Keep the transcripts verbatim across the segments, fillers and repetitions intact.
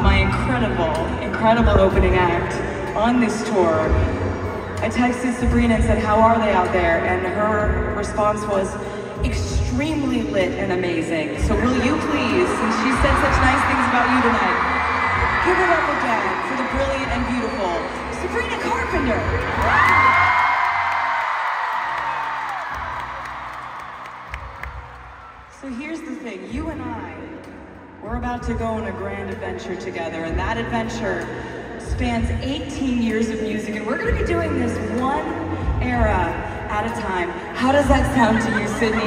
my incredible, incredible opening act on this tour. I texted Sabrina and said, how are they out there? And her response was, extremely lit and amazing. So will you please, since she said such nice things about you tonight, give it up again for the brilliant and beautiful Sabrina Carpenter. So here's the thing, you and I, we're about to go on a grand adventure together, and that adventure spans eighteen years of music, and we're going to be doing this one era at a time. How does that sound to you, Sydney?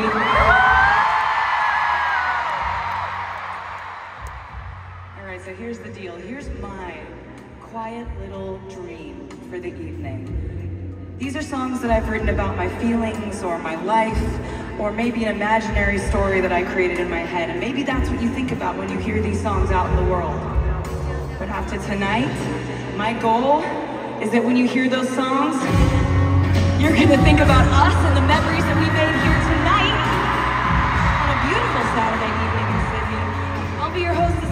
All right, so here's the deal. Here's my quiet little dream for the evening. These are songs that I've written about my feelings or my life, or maybe an imaginary story that I created in my head, and maybe that's what you think about when you hear these songs out in the world. But after tonight, my goal is that when you hear those songs, you're gonna think about us and the memories that we made here tonight on a beautiful Saturday evening in Sydney. I'll be your host